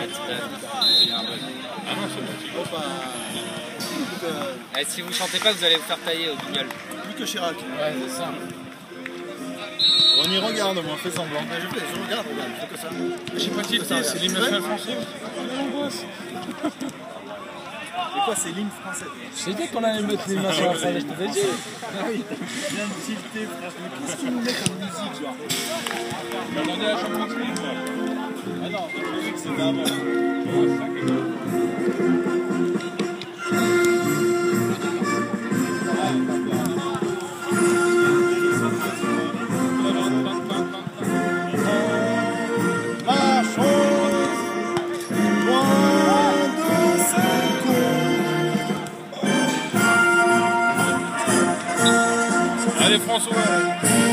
Ah non, c'est bon. Si vous chantez pas, vous allez vous faire tailler au guignol. Plus que Chirac. Ouais, c'est ça. On y regarde, moi, fais semblant. Je regarde, je fais que ça. Je sais pas qui c'est l'hymne national français. C'est quoi, c'est l'hymne français? Je t'ai dit qu'on allait mettre l'hymne national français, je t'avais dit. Ah oui, bien tilté, frère. Mais qu'est-ce qu'ils nous mettent comme musique, genre? On va demander à la Champions League. Ah non, la musique, c'est d'avant. Allez François.